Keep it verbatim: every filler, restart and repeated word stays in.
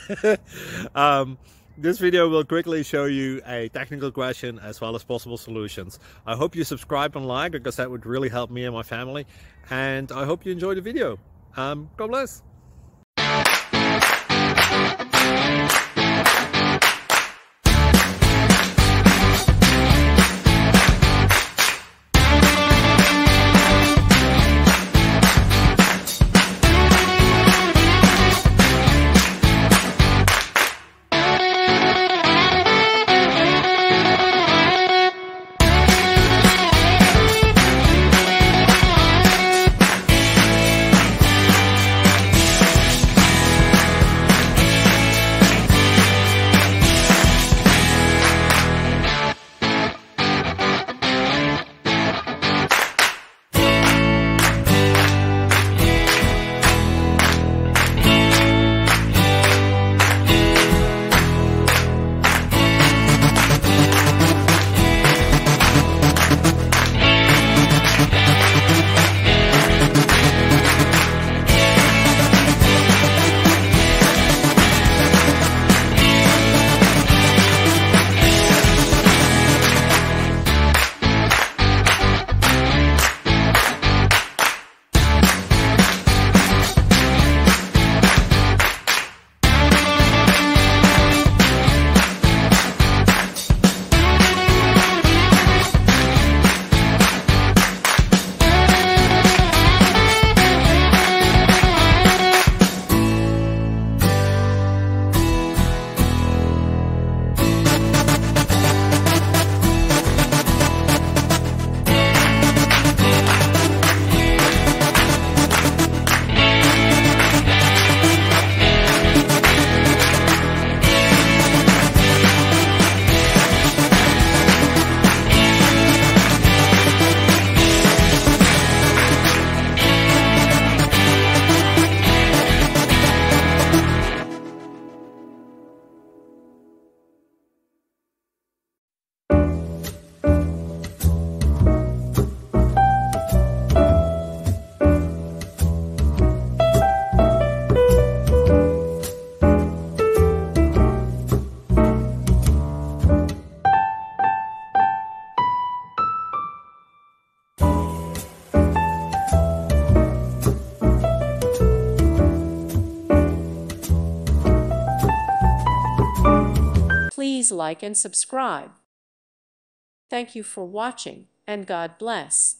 um, this video will quickly show you a technical question as well as possible solutions. I hope you subscribe and like, because that would really help me and my family. And I hope you enjoy the video. Um, God bless. Please like and subscribe. Thank you for watching, and God bless.